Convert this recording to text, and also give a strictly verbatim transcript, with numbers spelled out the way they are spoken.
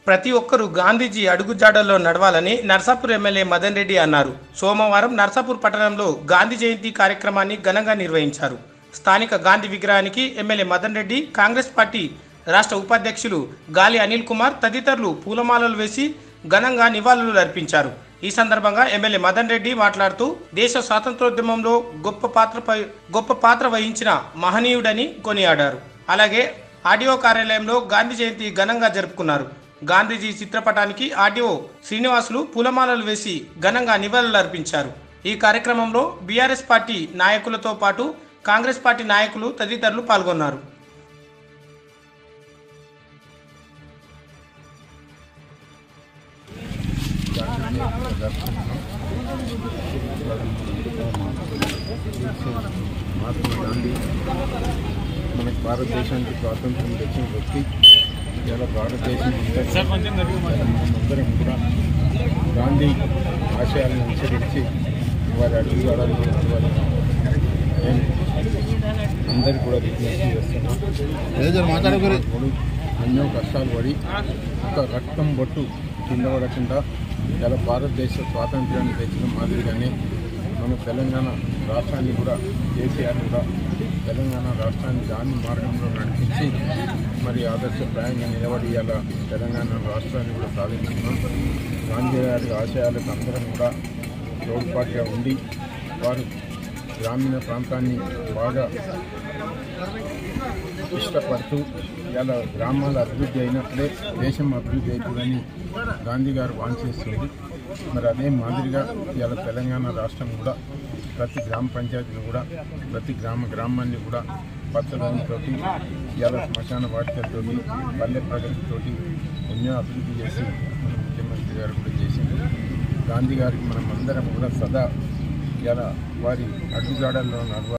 ప్రతి ఒక్కరూ గాంధీజీ అడుగుజాడల్లో నడవాలని నర్సాపూర్ ఎమ్మెల్యే మదన్ రెడ్డి అన్నారు. సోమవారం నర్సాపూర్ పట్టణంలో గాంధీ జయంతి కార్యక్రమాన్ని ఘనంగా నిర్వహించారు. స్థానిక గాంధీ విగ్రహానికి ఎమ్మెల్యే మదన్ రెడ్డి, కాంగ్రెస్ పార్టీ రాష్ట్ర ఉపాధ్యక్షులు గాలి అనిల్ కుమార్ తదితరులు పూలమాలలు వేసి ఘనంగా నివాళులు అర్పించారు. ఈ సందర్భంగా ఎమ్మెల్యే మదన్ రెడ్డి మాట్లాడుతూ దేశ స్వాతంత్రోద్యమంలో గొప్ప పాత్ర గొప్ప పాత్ర వహించిన మహనీయుడని కొనియాడారు. అలాగే ఆర్డీఓ కార్యాలయంలో గాంధీ జయంతి ఘనంగా జరుపుకున్నారు. గాంధీజీ చిత్రపటానికి ఆర్డీఓ శ్రీనివాసులు పూలమాలలు వేసి ఘనంగా నివాళులు అర్పించారు. ఈ కార్యక్రమంలో బీఆర్ఎస్ పార్టీ నాయకులతో పాటు కాంగ్రెస్ పార్టీ నాయకులు తదితరులు పాల్గొన్నారు. మహాత్మా గాంధీ మనకు భారతదేశానికి స్వాతంత్రం తెచ్చిన వ్యక్తి. ఇలా భారతదేశం అందరం కూడా గాంధీ ఆశయాలను అనుసరించి వారి అడుగుజాడల్లో నడవాలని నేను అందరికీ కూడా విజ్ఞప్తి చేస్తున్నాను. ఎన్నో కష్టాలు పడి ఒక రక్తం బొట్టు కింద పడకుండా ఇలా భారతదేశ స్వాతంత్ర్యాన్ని తెచ్చిన మాదిరిగానే మన తెలంగాణ రాష్ట్రాన్ని కూడా కేసీఆర్ కూడా తెలంగాణ రాష్ట్రాన్ని గాంధీ మార్గంలో నడిపించి మరి ఆదర్శప్రాయంగా నిలబడి ఇలా తెలంగాణ రాష్ట్రాన్ని కూడా సాధించుకున్నాం. గాంధీ గారి ఆశయాలకు అందరం కూడా తోడ్పాటుగా ఉండి వారు గ్రామీణ ప్రాంతాన్ని బాగా ఇష్టపడుతూ ఇలా గ్రామాల అభివృద్ధి అయినప్పుడే దేశం అభివృద్ధి అవుతుందని గాంధీ గారు వాంఛిస్తుంది. మరి అదే మాదిరిగా ఇలా తెలంగాణ రాష్ట్రం కూడా ప్రతి గ్రామ పంచాయతీని కూడా ప్రతి గ్రామ గ్రామాన్ని కూడా పచ్చదనంతో ఇలా శ్మశాన వాటికలతో పల్లె ప్రగతితో ఎన్నో అభివృద్ధి చేసి మన ముఖ్యమంత్రి గారు కూడా చేసింది. గాంధీ గారికి మనం అందరం కూడా సదా ఇలా వారి అడుగుజాడల్లో నడవ